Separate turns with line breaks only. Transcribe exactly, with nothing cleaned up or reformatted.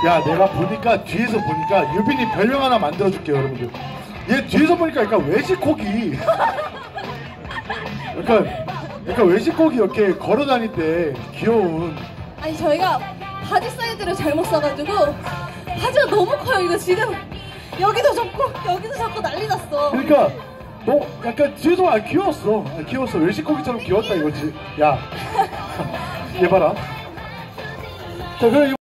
야, 내가 보니까 뒤에서 보니까 유빈이 별명 하나 만들어줄게요, 여러분들. 얘 뒤에서 보니까 약간 외식코기. 약간 약간 외식코기 이렇게 걸어다닐 때 귀여운.
아니 저희가 바지 사이즈를 잘못 사가지고 바지가 너무 커요. 이거 지금 여기도 접고 여기도 잡고 난리 났어.
그러니까 너 약간 뒤에서 아 귀여웠어. 아, 귀여웠어. 외식코기처럼 귀여웠다 이거지. 야, 얘 봐라. 자, 그럼.